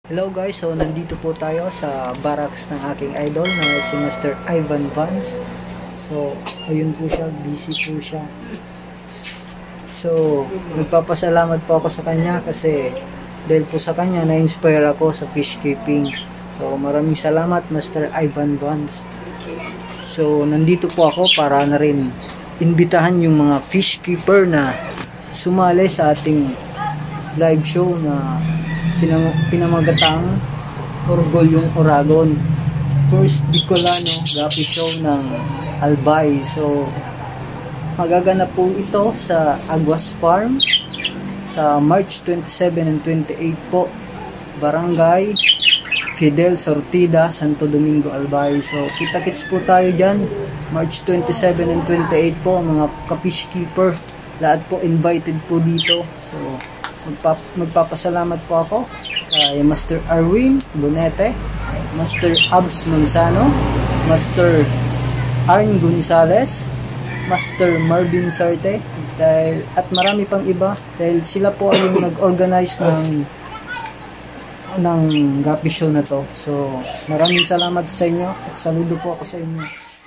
Hello guys, so nandito po tayo sa barracks ng aking idol na si Mr. Ivan Vance. So, ayun po siya, busy po siya. So, nagpapasalamat po ako sa kanya kasi dahil po sa kanya na-inspire ako sa fish keeping. So, maraming salamat Mr. Ivan Vance. So, nandito po ako para na rin imbitahan yung mga fish keeper na sumali sa ating live show na pinamagatang Orgolyong Oragon. First bikolano Guppy show ng Albay. So, magaganap po ito sa Aguas Farm sa March 27 and 28 po. Barangay Fidel Sortida, Santo Domingo, Albay. So, kita-kits po tayo dyan. March 27 and 28 po, mga ka-fish keeper. Lahat po invited po dito. So, magpapasalamat po ako kay Master Arwin Bonete, Master Abs Manzano, Master Arn Gonzales, Master Marvin Sarte, at marami pang iba dahil sila po ay nag-organize ng Guppy show na to. So maraming salamat sa inyo at saludo po ako sa inyo.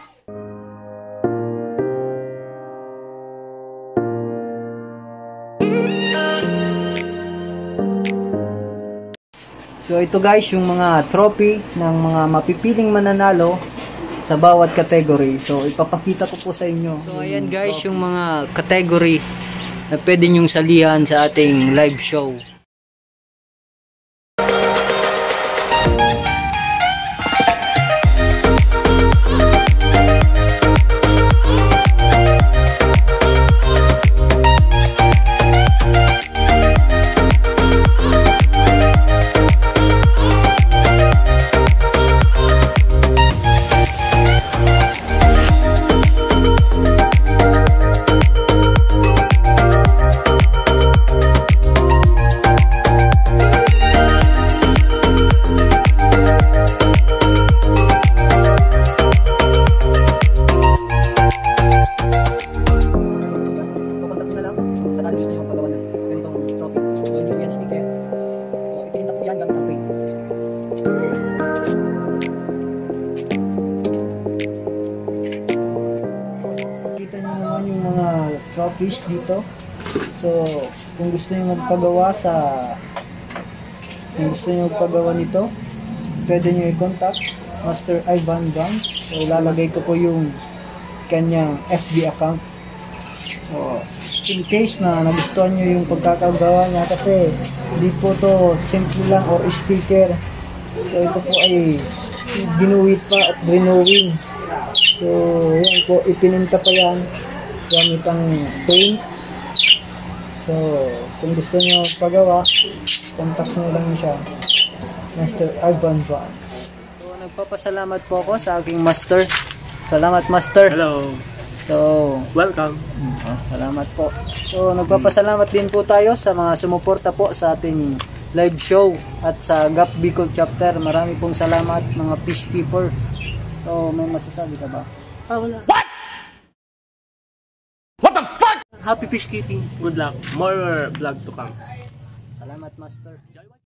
So ito guys yung mga trophy ng mga mapipiling mananalo sa bawat category. So ipapakita ko po sa inyo. So ayan guys yung mga category na pwede nyong salihan sa ating live show. Trophies dito. So, kung gusto niyo magpagawa nito, pwede niyo i-contact Master Ivan Vance. So, ilalagay ko po yung kanyang FB account. So, in case na nagustuhan niyo yung pagkakagawa niya kasi hindi po to simple lang or sticker. So, ito po ay ginuwit pa at renewing. So, yan po, ipininta pa yan gamit ang paint. So, kung gusto nyo pagawa, contact nyo lang siya, Mr. Ivan Vance. So, nagpapasalamat po ako sa aking master. Salamat, master. Hello. So, welcome. Salamat po. So, nagpapasalamat din po tayo sa mga sumuporta po sa ating live show at sa Gap Bicol chapter. Marami pong salamat mga fish keeper. So, may masasabi ka ba? Wala. What the fuck? Happy fish keeping. Good luck. More vlog to come. Salamat, master.